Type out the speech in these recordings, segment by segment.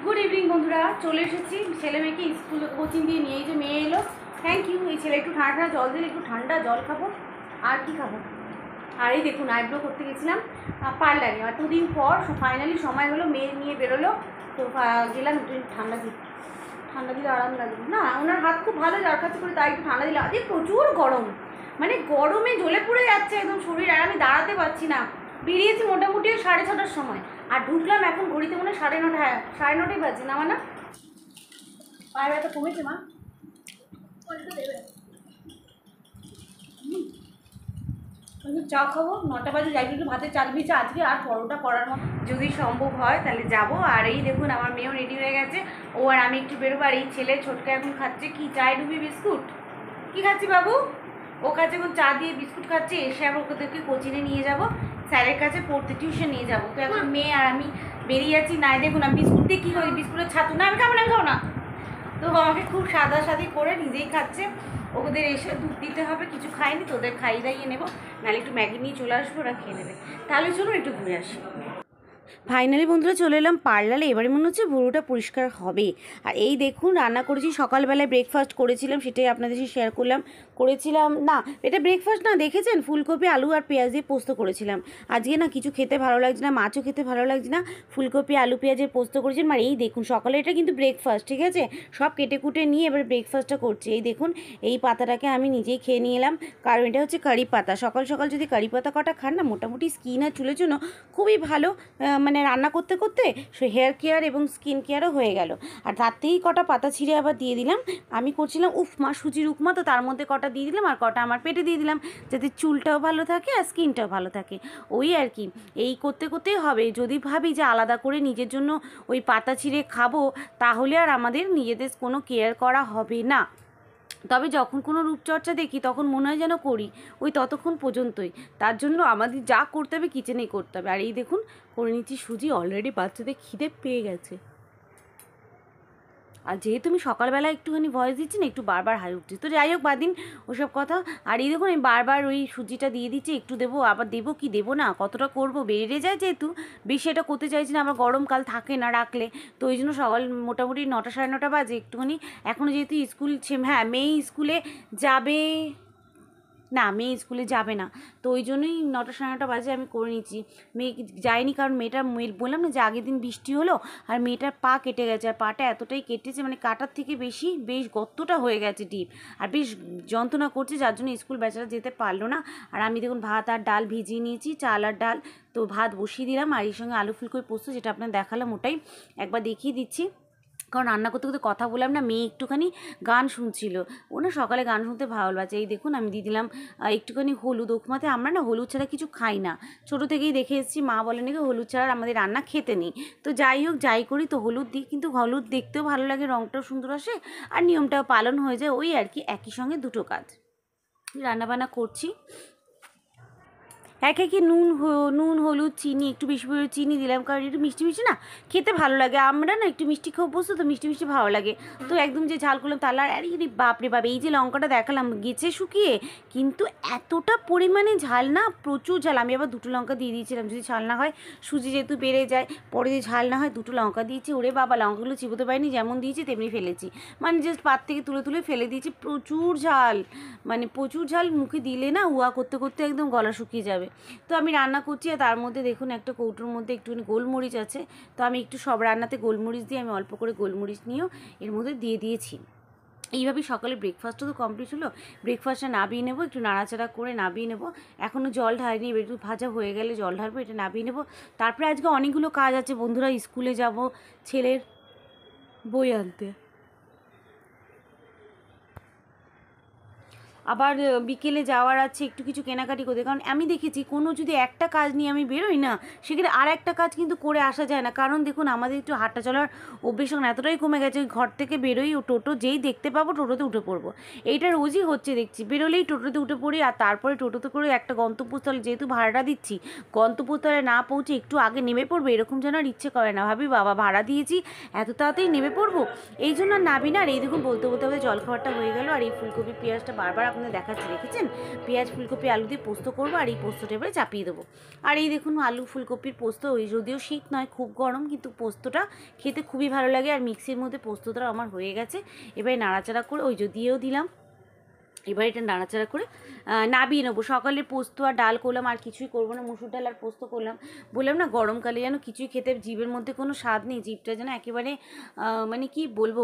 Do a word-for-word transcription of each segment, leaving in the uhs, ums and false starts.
Good evening বন্ধুরা, চলে এসেছি ছেলে মেয়েকে স্কুল কোচিং দিয়ে নিয়ে। এই যে মেয়ে এলো, থ্যাংক ইউ। এই ছেলে একটু ঠান্ডা ঠান্ডা জল দিলে, একটু ঠান্ডা জল খাবো আর কি খাবো। আর এই দেখুন আইব্রো করতে গেছিলাম পার্লারে, এতদিন পর ফাইনালি সময় হলো, মেয়ে নিয়ে বেরোলো তো গেলাম। একটু ঠান্ডা দিই, ঠান্ডা দিলে আরাম লাগবে না। ওনার হাত খুব ভালো, যার কাছে করে তাই একটু ঠান্ডা দিলে। আজকে প্রচুর গরম, মানে গরমে জ্বলে পড়ে যাচ্ছে একদম শরীর, আর আমি দাঁড়াতে পারছি না। বেরিয়েছি মোটামুটি সাড়ে ছটার সময়, আর ঢুকলাম এখন ঘড়িতে মনে হয় সাড়ে নটা। হ্যাঁ সাড়ে নটাই বাজছে না, মানে পায়ে ব্যথা কমেছে মা? দেবে চা খাবো, নটা বাজে যাই, একটু ভাতে চাল ভিজে আজকে আর পরোটা করার মতো যদি সম্ভব হয় তাহলে যাব। আর এই দেখুন আমার মেয়েও রেডি হয়ে গেছে, ও আর আমি একটু বেরোবো। আর এই ছেলে ছোটকে এখন খাচ্ছে কি, চায় ডুবি বিস্কুট। কি খাচ্ছি বাবু? ও কাছে এখন চা দিয়ে বিস্কুট খাচ্ছে। এসে আবার ওদেরকে কোচিংয়ে নিয়ে যাব, স্যারের কাছে পড়তে টিউশন নিয়ে যাবো। তো এখন মেয়ে আর আমি বেরিয়ে যাচ্ছি। নাই দেখুন আমি বিস্কুট দিয়ে কী করি, বিস্কুটের ছাতু না, আমি খাবো না, আমি খাবো না। তো আমাকে খুব সাদা সাদি করে নিজেই খাচ্ছে। ওদের এসে দুধ দিতে হবে, কিছু খাইনি তো ওদের খাইয়ে দাইয়ে নেবো, নাহলে একটু ম্যাগি নিয়ে চলে আসবো, ওরা খেয়ে নেবে। তাহলে চলুন একটু ঘুরে আসি। ফাইনালি বন্ধুরা চলে এলাম পার্লারে। এবারে মনে হচ্ছে ভুরুটা পরিষ্কার হবে। আর এই দেখুন রান্না করেছি, সকালবেলায় ব্রেকফাস্ট করেছিলাম, সেটাই আপনাদের সাথে শেয়ার করলাম। করেছিলাম না, এটা ব্রেকফাস্ট না, দেখেছেন ফুলকপি আলু আর পেঁয়াজ দিয়ে পোস্ত করেছিলাম। আজকে না কিছু খেতে ভালো লাগছে না, মাছও খেতে ভালো লাগছে না, ফুলকপি আলু পেঁয়াজের পোস্ত করেছিলাম। আর এই দেখুন সকালে এটা কিন্তু ব্রেকফাস্ট, ঠিক আছে, সব কেটে কুটে নিয়ে এবার ব্রেকফাস্টটা করছি। এই দেখুন এই পাতাটাকে আমি নিজেই খেয়ে নিয়ে এলাম, কারণ এটা হচ্ছে কারি পাতা। সকাল সকাল যদি কারি পাতা কটা খান না, মোটামুটি স্কিন আর চুলের জন্য খুবই ভালো। মানে রান্না করতে করতে হেয়ার কেয়ার এবং স্কিন কেয়ারও হয়ে গেল। আর তাতেই কটা পাতা ছিঁড়ে আবার দিয়ে দিলাম। আমি করছিলাম উফমা, সুজির উপমা, তো তার মধ্যে কটা দিয়ে দিলাম আর কটা আমার পেটে দিয়ে দিলাম, যাতে চুলটাও ভালো থাকে আর স্কিনটাও ভালো থাকে। ওই আর কি, এই করতে করতেই হবে। যদি ভাবি যে আলাদা করে নিজের জন্য ওই পাতা ছিঁড়ে খাবো, তাহলে আর আমাদের নিজেদের কোনো কেয়ার করা হবে না। তবে যখন কোনো রূপচর্চা দেখি তখন মনে হয় যেন করি, ওই ততক্ষণ পর্যন্তই। তার জন্য আমাদের যা করতে হবে কিচেনেই করতে হবে। আর এই দেখুন করে নিচ্ছি সুজি, অলরেডি বাচ্চাদের খিদে পেয়ে গেছে। আর যেহেতু আমি সকালবেলা একটুখানি ভয়েস দিচ্ছি না, একটু বারবার হাই উঠছি, তো যাই হোক বাদিন ওসব কথা। আর এই দেখুন আমি বারবার ওই সুজিটা দিয়ে দিচ্ছি, একটু দেবো আবার দেবো কি দেবো না, কতটা করবো, বেড়ে যায় যেহেতু বেশি এটা করতে চাইছি না, আমার গরমকাল থাকে না রাখলে, তো ওই জন্য সকাল মোটামুটি নটা সাড়ে নটা বাজে একটুখানি। এখনও যেহেতু স্কুল, হ্যাঁ মেয়ে স্কুলে যাবে না, মেয়ে স্কুলে যাবে না, তো ওই জন্যই নটা সাড়ে নটা বাজে আমি করে নিচ্ছি। মেয়ে যায়নি কারণ মেয়েটা, মেয়ে বললাম না যে আগের দিন বৃষ্টি হলো আর মেয়েটার পা কেটে গেছে। আর পাটা এতটাই কেটেছে, মানে কাটার থেকে বেশি বেশ গর্তটা হয়ে গেছে ডিপ, আর বেশ যন্ত্রণা করছে, যার জন্য স্কুল বেচারা যেতে পারলো না। আর আমি দেখুন ভাত আর ডাল ভিজিয়ে নিয়েছি, চাল আর ডাল, তো ভাত বসিয়ে দিলাম। আর এর সঙ্গে আলু ফুলকপি পোস্ত, যেটা আপনার দেখালাম ওটাই একবার দেখিয়ে দিচ্ছি। কারণ রান্না করতে করতে কথা বললাম না, মেয়ে একটুখানি গান শুনছিল, ও না সকালে গান শুনতে ভালো লাগছে। এই দেখুন আমি দিয়ে দিলাম একটুখানি হলুদ। উপমাতে আমরা না হলুদ ছাড়া কিছু খাই না, ছোটো থেকেই দেখে এসেছি, মা বলে নাকি হলুদ ছাড়া আমাদের রান্না খেতে নেই। তো যাই হোক যাই করি তো হলুদ দিই, কিন্তু হলুদ দেখতেও ভালো লাগে, রঙটাও সুন্দর আসে আর নিয়মটাও পালন হয়ে যায়, ওই আর কি, একই সঙ্গে দুটো কাজ। রান্নাবান্না করছি, এক একে নুন নুন হলুদ চিনি, একটু বেশি করে চিনি দিলাম, কারণ একটু মিষ্টি মিষ্টি না খেতে ভালো লাগে। আমরা না একটু মিষ্টি খাবো বসতো, তো মিষ্টি মিষ্টি ভালো লাগে, তো একদম যে ঝাল করলাম তাহলে আর আরে বাপরে বাপ। এই যে লঙ্কাটা দেখালাম গেছে শুকিয়ে, কিন্তু এতটা পরিমাণে ঝাল না, প্রচুর ঝাল। আমি আবার দুটো লঙ্কা দিয়ে দিয়েছিলাম, যদি ঝাল না হয়, সুজি যেহেতু বেড়ে যায় পরে যদি ঝাল না হয়, দুটো লঙ্কা দিয়েছি। ওরে বাবা, লঙ্কাগুলো চিবোতে পারিনি, যেমন দিয়েছি তেমনি ফেলেছি, মানে জাস্ট পাত থেকে তুলে তুলে ফেলে দিয়েছি। প্রচুর ঝাল, মানে প্রচুর ঝাল, মুখে দিলে না উয়া করতে করতে একদম গলা শুকিয়ে যাবে। তো আমি রান্না করছি, আর তার মধ্যে দেখুন একটা কৌটোর মধ্যে একটুখানি গোলমরিচ আছে, তো আমি একটু সব রান্নাতে গোলমরিচ দিয়ে, আমি অল্প করে গোলমরিচ নিয়েও এর মধ্যে দিয়ে দিয়েছি। এইভাবেই সকালে ব্রেকফাস্টও তো কমপ্লিট হলো। ব্রেকফাস্টটা নাবিয়ে নেবো, একটু নাড়াচাড়া করে নাবিয়ে নেবো। এখনও জল ঢালিনি, এবার একটু ভাজা হয়ে গেলে জল ঢালবো, এটা নাবিয়ে নেবো। তারপরে আজকে অনেকগুলো কাজ আছে বন্ধুরা, স্কুলে যাব, ছেলের বই আনতে, আবার বিকেলে যাওয়ার আছে, একটু কিছু কেনাকাটি করতে। কারণ আমি দেখেছি কোনো যদি একটা কাজ নিয়ে আমি বেরোই না, সেখানে আর একটা কাজ কিন্তু করে আসা যায় না। কারণ দেখুন আমাদের একটু হাঁটা চলার অভ্যেস এতটাই কমে গেছে, ঘর থেকে বেরোই ও টোটো যেই দেখতে পাবো টোটোতে উঠে পড়বো, এইটা রোজই হচ্ছে দেখছি। বেরোলেই টোটোতে উঠে পড়ি, আর তারপরে টোটোতে করে একটা গন্তব্যস্থলে, যেহেতু ভাড়াটা দিচ্ছি, গন্তব্যস্থলে না পৌঁছে একটু আগে নেমে পড়বো, এরকম যেন আর ইচ্ছে করে না। ভাবি বাবা ভাড়া দিয়েছি, এত তাড়াতাড়ি নেমে পড়বো, এই জন্য আর নাবি না। আর এই দেখুন বলতে বলতে বলতে জলখাবারটা হয়ে গেল। আর এই ফুলকপি পেঁয়াজটা বারবার আপনাদের দেখাচ্ছি, দেখেছেন পেঁয়াজ ফুলকপি আলু দিয়ে পোস্ত করবো আর এই পোস্তটা এবারে চাপিয়ে দেবো। আর এই দেখুন আলু ফুলকপির পোস্ত, ওই যদিও শীত নয় খুব গরম, কিন্তু পোস্তটা খেতে খুবই ভালো লাগে। আর মিক্সির মধ্যে পোস্তটা আমার হয়ে গেছে, এবারে নাড়াচাড়া করে ওই দিয়েও দিলাম। এবার এটা নাড়াচাড়া করে নাবিয়ে নেবো। সকালে পোস্ত আর ডাল করলাম, আর কিছুই করবো না, মুসুর ডাল আর পোস্ত করলাম। বললাম না গরমকালে যেন কিছুই খেতে জিভের মধ্যে কোনো স্বাদ নেই, জিভটা যেন একেবারে মানে কি বলবো,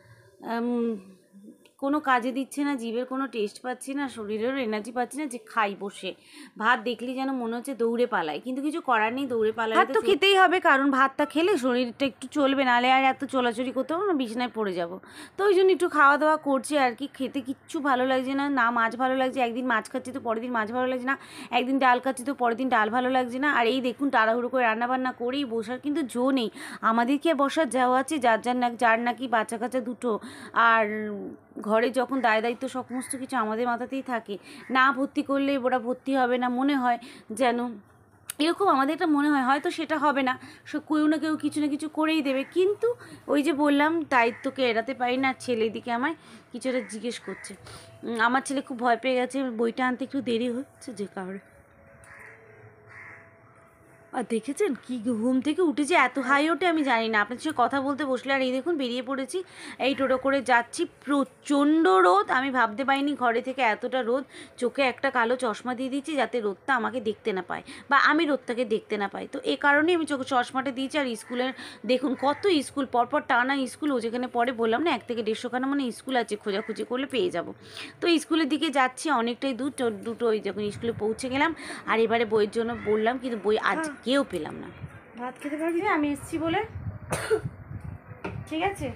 কোনো কাজে দিচ্ছে না, জিভের কোনো টেস্ট পাচ্ছি না, শরীরেরও এনার্জি পাচ্ছি না যে খাই বসে। ভাত দেখলে যেন মনে হচ্ছে দৌড়ে পালাই, কিন্তু কিছু করার নেই, দৌড়ে পালাই ভাত তো খেতেই হবে, কারণ ভাতটা খেলে শরীরটা একটু চলবে, নাহলে আর এত চলাচলি করতে হবে না, বিছানায় পড়ে যাব। তো ওই জন্য একটু খাওয়া দাওয়া করছি আর কি। খেতে কিচ্ছু ভালো লাগছে না, না মাছ ভালো লাগছে, একদিন মাছ খাচ্ছি তো পরের দিন মাছ ভালো লাগছে না, একদিন ডাল খাচ্ছি তো পরের দিন ডাল ভালো লাগছে না। আর এই দেখুন তাড়াহুড়ো করে রান্নাবান্না করেই বসার কিন্তু জো নেই। আমাদের কি বসার যাওয়া আছে, যার যার না যার নাকি বাচ্চা কাচ্চা দুটো, আর ঘরে যখন দায় দায়িত্ব সমস্ত কিছু আমাদের মাথাতেই থাকে। না ভর্তি করলে ওরা ভর্তি হবে না, মনে হয় যেন এরকম আমাদের একটা মনে হয়, হয়তো সেটা হবে না, কেউ না কেউ কিছু না কিছু করেই দেবে। কিন্তু ওই যে বললাম দায়িত্বকে এড়াতে পারি না। ছেলে এদিকে আমায় কিছু একটা জিজ্ঞেস করছে, আমার ছেলে খুব ভয় পেয়ে গেছে, বইটা আনতে একটু দেরি হচ্ছে যে কারণে। আর দেখেছেন কি ঘুম থেকে উঠেছে, এত হাই ওঠে আমি জানি না। আপনার সঙ্গে কথা বলতে বসলে আর এই দেখুন বেরিয়ে পড়েছি, এই টোটো করে যাচ্ছি। প্রচণ্ড রোদ, আমি ভাবতে পারিনি ঘরে থেকে এতটা রোদ। চোখে একটা কালো চশমা দিয়ে দিচ্ছি যাতে রোদটা আমাকে দেখতে না পায়, বা আমি রোদটাকে দেখতে না পাই। তো এ কারণেই আমি চোখে চশমাটা দিয়েছি। আর স্কুলের দেখুন কত স্কুল, পরপর টানা স্কুল, ও যেখানে পরে বললাম না এক থেকে দেড়শোখানা মানে স্কুল আছে, খোঁজাখুঁজি করলে পেয়ে যাব। তো স্কুলের দিকে যাচ্ছি, অনেকটাই দূর। দুটো ওই যখন স্কুলে পৌঁছে গেলাম, আর এবারে বইয়ের জন্য বললাম, কিন্তু বই আজ কেউ পেলাম না। ভাত খেতে পারবি আমি এসেছি বলে, ঠিক আছে।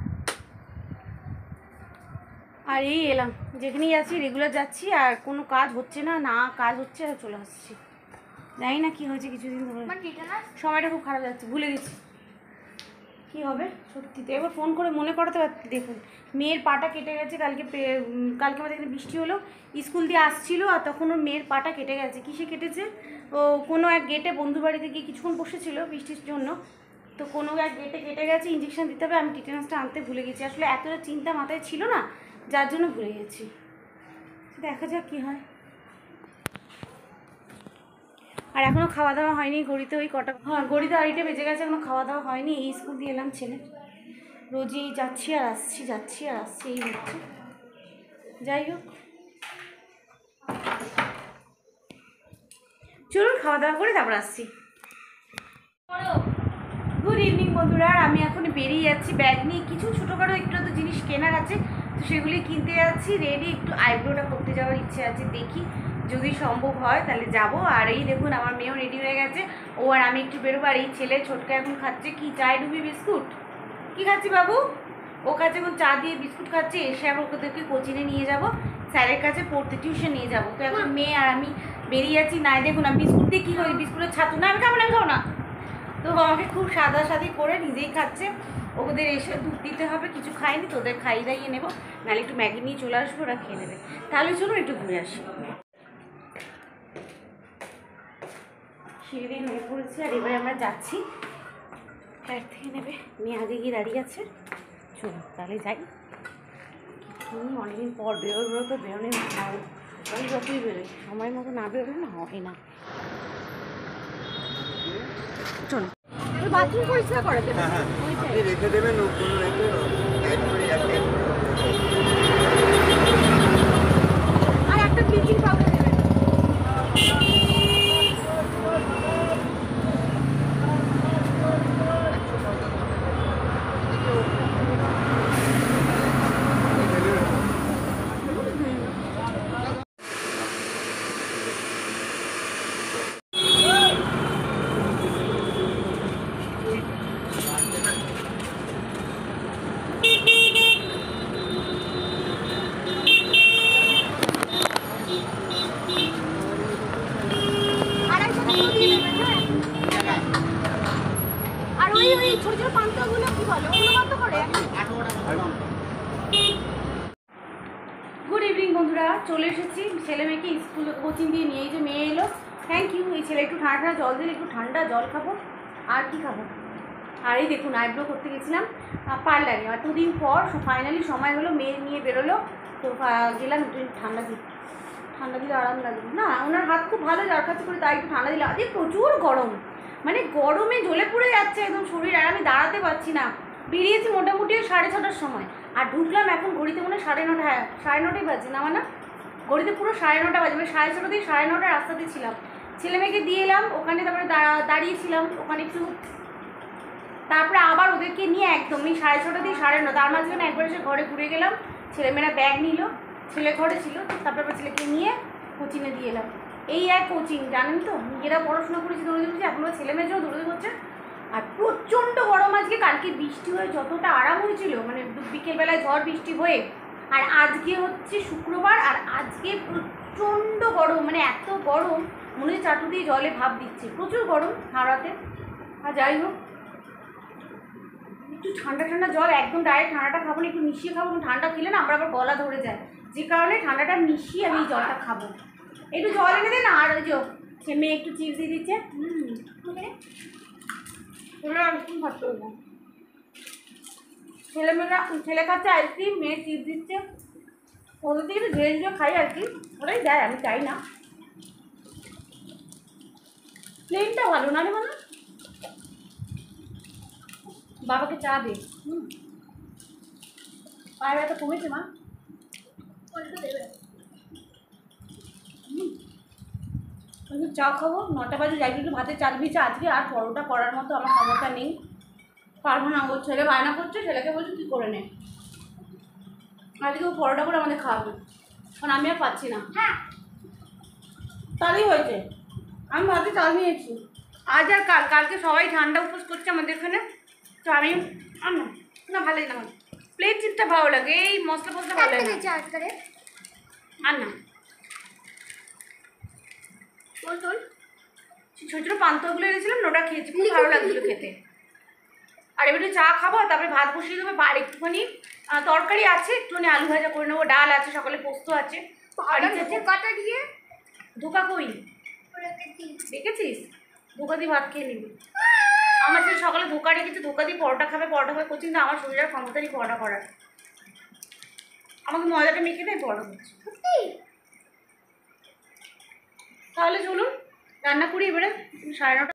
আর এই এলাম, যেখানেই যাচ্ছি রেগুলার যাচ্ছি, আর কোনো কাজ হচ্ছে না, না কাজ হচ্ছে আর চলে আসছি। জানি না কী হয়েছে কিছুদিন ধরে, সময়টা খুব খারাপ যাচ্ছে, ভুলে গেছি কী হবে সত্যি। তো এবার ফোন করে মনে করাতে পারছি। দেখুন মেয়ের পাটা কেটে গেছে, কালকে কালকে আমাদের এখানে বৃষ্টি হলো, স্কুল দিয়ে আসছিলো, আর তখন ওর মেয়ের পাটা কেটে গেছে। কিসে কেটেছে, ও কোনো এক গেটে বন্ধু বাড়িতে গিয়ে কিছুক্ষণ বসেছিল বৃষ্টির জন্য, তো কোনো এক গেটে কেটে গেছে, ইঞ্জেকশন দিতে হবে। আমি টিটেনাসটা আনতে ভুলে গেছি, আসলে এতটা চিন্তা মাথায় ছিল না, যার জন্য ভুলে গেছি। দেখা যাক কী হয়। আর এখনও খাওয়া দাওয়া হয়নি, গড়িতে ওই কটা, হ্যাঁ গড়িতে আড়াইটে বেজে গেছে, এখনও খাওয়া দাওয়া হয়নি। এই স্কুল দিয়ে এলাম ছেলে, রোজই যাচ্ছি আর আসছি, যাচ্ছি আর আসছি, এই হচ্ছে। যাই হোক চলুন খাওয়া দাওয়া করে তারপর আসছি। গুড ইভিনিং বন্ধুরা, আমি এখন বেরিয়ে যাচ্ছি ব্যাগ নিয়ে, কিছু ছোটোখাটো একটু তো জিনিস কেনার আছে, তো সেগুলি কিনতে যাচ্ছি। রেডি, একটু আইব্রোটা করতে যাওয়ার ইচ্ছে আছে, দেখি যদি সম্ভব হয় তাহলে যাব। আর এই দেখুন আমার মেয়েও রেডি হয়ে গেছে, ও আর আমি একটু বেরোবো। আর এই ছেলে ছোটকা এখন খাচ্ছে কি, চায় ডুবি বিস্কুট। কি খাচ্ছি বাবু? ও কাছে এখন চা দিয়ে বিস্কুট খাচ্ছে। এসে আবার ওদেরকে কোচিংয়ে নিয়ে যাব, স্যারের কাছে পড়তে টিউশন নিয়ে যাব। তো এখন মেয়ে আর আমি বেরিয়ে যাচ্ছি। নাই দেখুন আমি বিস্কুট দিয়ে কী করি, বিস্কুটের ছাতু না, আমি খাবো না, আমি খাবো না। তো আমাকে খুব সাদা সাদি করে নিজেই খাচ্ছে, ওদের এসে দুধ দিতে হবে, কিছু খাইনি, তোদের খাইয়ে দাইয়ে নেবো, নাহলে একটু ম্যাগি নিয়ে চলে আসবো, ওরা খেয়ে নেবে। তাহলে চলুন একটু ঘুরে আসি। সিঁড়ি দিয়ে নেমে পড়েছি, আর এবারে আমরা যাচ্ছি, ফ্ল্যাট থেকে নেবে। মেয়ে আগে গিয়ে দাঁড়িয়ে আছে, চলুন তাহলে যাই। অনেকদিন পর বেরোয় বেরো তো বেরোনোই হয়, ওই যতই বেরোই সময় মতো না বেরোলে না হয় না। চলুন বাথরুম পরিষ্কার করে দেবেন, হ্যাঁ হ্যাঁ রেখে দেবেন, আর একটা ব্লিচিং পাউডার দেবেন। গুড ইভিনিং বন্ধুরা, চলে এসেছি ছেলে মেয়েকে স্কুল কোচিং দিয়ে নিয়ে। এই যে মেয়ে এলো, থ্যাংক ইউ। এই ছেলে একটু ঠান্ডা ঠান্ডা জল দিলে, একটু ঠান্ডা জল খাবো, আর কি খাবো। আর এই দেখুন আইব্রো করতে গেছিলাম পার্লারে, এতদিন পর ফাইনালি সময় হলো, মেয়ে নিয়ে বেরোলো। তো আহ, গেলাম একটু ঠান্ডা দিই, ঠান্ডা দিলে আরাম লাগবে না। ওনার হাত খুব ভালো, যার কাছে করে তাই একটু ঠান্ডা দিলে। আজকে প্রচুর গরম, মানে গরমে জ্বলে পুড়ে যাচ্ছে একদম শরীর, আর আমি দাঁড়াতে পারছি না। বেরিয়েছি মোটামুটি সাড়ে ছটার সময়, আর ঢুকলাম এখন ঘড়িতে মনে হয় সাড়ে নটা, হ্যাঁ সাড়ে নটাই বাজে না, মানে ঘড়িতে পুরো সাড়ে নটা বাজে, মানে সাড়ে ছটা থেকে সাড়ে নটার রাস্তাতে ছিলাম। ছেলে মেয়েকে দিয়ে এলাম ওখানে, তারপরে দাঁড়িয়েছিলাম ওখানে একটু, তারপরে আবার ওদেরকে নিয়ে একদম এই সাড়ে ছটা দিয়ে সাড়ে নটা, তার মাঝখানে একবার এসে ঘরে ঘুরে গেলাম। ছেলেমেয়েরা ব্যাগ নিল, ছেলে ঘরে ছিল, তারপরে আবার ছেলেকে নিয়ে কোচিংয়ে দিয়ে এলাম। এই এক কোচিং, জানেন তো নিজেরা পড়াশোনা করেছি দৌড়ে দৌড়েছি, এখন ছেলে মেয়ের জন্য দৌড়ে করছে। আর প্রচণ্ড গরম আজকে, কালকে বৃষ্টি হয়ে যতটা আরাম হয়েছিল, মানে বিকেলবেলায় ঝড় বৃষ্টি হয়ে, আর আজকে হচ্ছে শুক্রবার, আর আজকে প্রচণ্ড গরম, মানে এত গরম মনে হচ্ছে চাটু দিয়ে জলে ভাপ দিচ্ছে, প্রচুর গরম হাওড়াতে। আর যাই হোক, একটু ঠান্ডা ঠান্ডা জল, একদম ডাইরেক্ট ঠান্ডাটা খাবো না, একটু মিশিয়ে খাবো, ঠান্ডা খেলে না আমার আবার গলা ধরে যায়, যে কারণে ঠান্ডাটা মিশিয়ে আমি এই জলটা খাবো। একটু জল এনে দে না। আর ওই যে মেয়ে একটু চিপস দিয়ে দিচ্ছে, হুম ওরা আইসক্রিম খাচ্ছে, ছেলেমেয়েরা, ছেলে খাচ্ছে আইসক্রিম, মেয়ে চিপস দিচ্ছে, ওদের থেকে একটু ঝেড়ে ঝেড়ে খাই আর কি, ওরাই দেয়, আমি চাই না। প্লেনটা ভালো না রে মানে, বাবাকে চা দে। হুম পায়ে ব্যথা কমেছে মা? দেবে চা খাবো, নটা বাজে যাই, কিন্তু ভাতে চাল ভিজে আজকে আর পরোটা করার মতো আমার ক্ষমতা নেই, পারবো না। ও ছেলে বায়না করছে, ছেলেকে বলছি তুই করে নে, আজকে ও পরোটা করে আমাদের খাওয়াবে, কারণ আমি আর পাচ্ছি না। হ্যাঁ তাহলেই হয়েছে, আমি ভাতে চাল নিয়েছি আজ আর কাল, কালকে সবাই ঠান্ডা উপোস করছে আমাদের এখানে, তো আমি আর না না ভালোই না, প্লেট চিপটা ভালো লাগে, এই মশলা ফসলা ভালো লাগে আর না। ছোটো ছোটো পান্তগুলো এনেছিলাম, ওটা খেয়েছি, খুব ভালো লাগছিলো খেতে। আর এবার চা খাবো, তারপরে ভাত বসিয়ে দেবো, আর একটুখানি তরকারি আছে, একটুখানি আলু ভাজা করে নেবো, ডাল আছে, সকালে পোস্ত আছে। ধোকাটা দিয়ে ধোকা কই দেখেছিস? ধোকা দিয়ে ভাত খেয়ে নিবি। আমার ছেলে সকালে ধোকা রেখেছে, ধোকা দিয়ে পরোটা খাবে, পরোটা খাবে কোচিং, না আমার শরীরের ক্ষমতা নেই পরোটা করার, আমাকে ময়দাটা মেখে দেয় পরোটা করছে। তাহলে চলুন রান্না করি এবারে, সাড়ে নটা